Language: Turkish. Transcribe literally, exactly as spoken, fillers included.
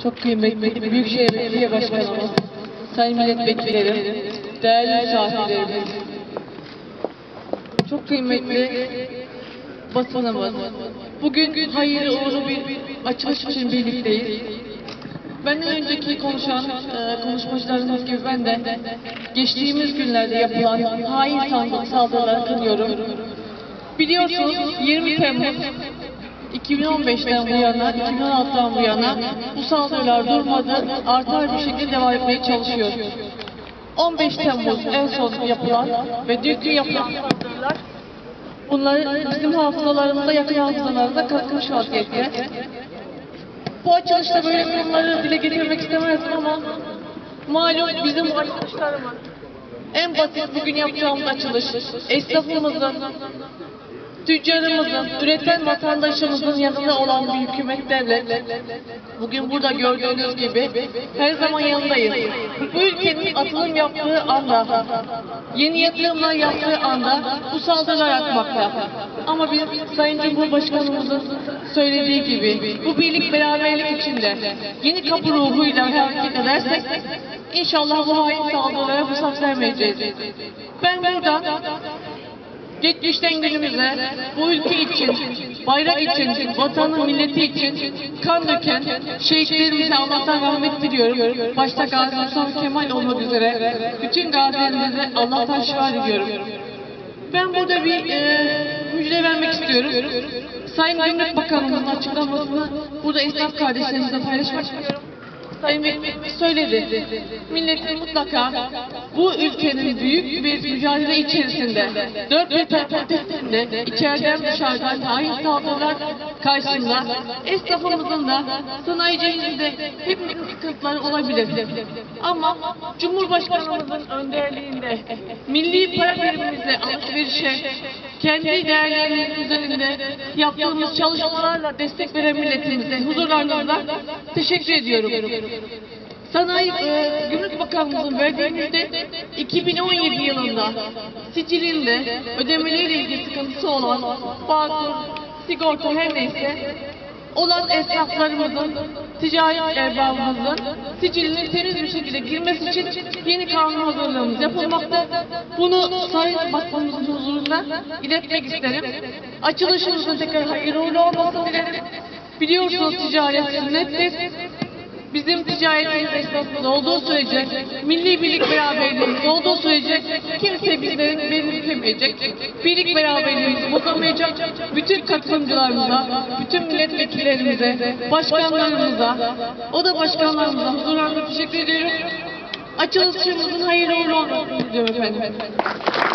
çok kıymetli Büyükşehir Belediye Başkanımız, sayın milletvekillerim, değerli misafirlerimiz, çok kıymetli basınımız, bugün hayırlı uğurlu bir açılış için birlikteyiz. Benden önceki konuşan e, konuşmacılarımız gibi ben de geçtiğimiz günlerde yapılan hain saldırıları kınıyorum. Biliyorsunuz yirmi Temmuz iki bin on beşten bu yana, iki bin on altıdan bu yana bu saldırılar durmadı, artar bir şekilde devam etmeye çalışıyor. on beş Temmuz en son yapılan ve dünkü yapılan saldırılar, bunlar bizim hafızalarımızda, yakın hafızalarımızda kalkmış vaziyette. Bu açılışta böyle konuları dile getirmek istemezdim ama malum bizim açılışlarımız, en basit bugün yapacağımız açılış, esnafımızın, tüccarımızın, üreten vatandaşımızın yanında olan bir hükümet devlet, bugün burada gördüğünüz gibi her zaman yanındayız. Bu ülkenin atılım yaptığı anda, yeni yatırımlar yaptığı anda bu saldırılar artmakta. Ama biz Sayın Cumhurbaşkanımızın söylediği gibi bu birlik beraberlik içinde yeni kapı ruhuyla hareket edersek inşallah bu hain saldırılara fırsat vermeyeceğiz. Ben buradan geçmişten günümüze bu ülke için, bayrak için, vatanın milleti için kan döken şehitlerimize Allah'tan rahmet diliyorum. Başta Gazi Mustafa Kemal olmak üzere bütün gazilerimize Allah'tan şifa diliyorum. Ben burada bir e, müjde vermek istiyorum. Sayın Gümrük Bakanımızın açıklamasını burada esnaf kardeşlerimizle paylaşmak istiyorum. Sayın Vekilimiz söyledi. Milletin mutlaka bu ülkenin büyük bir mücadele içerisinde, dört bir protestinde, içeriden dışarıdan hain saldırılar karşısında esnafımızın da, sanayicimizin de hepimizin sıkıntıları olabilir. Ama Cumhurbaşkanımızın önderliğinde milli para birimimizle alışverişe, kendi değerlerimizin üzerinde yaptığımız çalışmalarla destek veren milletimize, huzurlarınızda teşekkür ediyorum. Sanayi e, Gümrük Bakanlığı'nın verdiğimizde iki bin on yedi yılında sicilinde ödemeleriyle ilgili sıkıntısı olan bağkur, sigorta her neyse olan esnaflarımızın, ticaret erbabımızın sicilinin temiz bir şekilde girmesi için yeni kanun hazırlığımız yapılmakta. Bunu Sayın Başkanımızın huzurunda iletmek isterim. Açılışımızın tekrar hayırlı uğurlu olmasını dilerim. Biliyorsunuz ticaret sünnettir. Bizim ticaretimiz esnafımız olduğu sürece, milli birlik beraberliğimiz olduğu sürece kimse bizlerin belirlemeyecek. Birlik beraberliğimizi bozamayacak. Bütün katılımcılarımıza, bütün milletvekillerimize, başkanlarımıza, oda başkanlarımıza huzurlarına teşekkür ediyorum. Açılışımızın hayırlı uğurlu olmasını diliyorum efendim.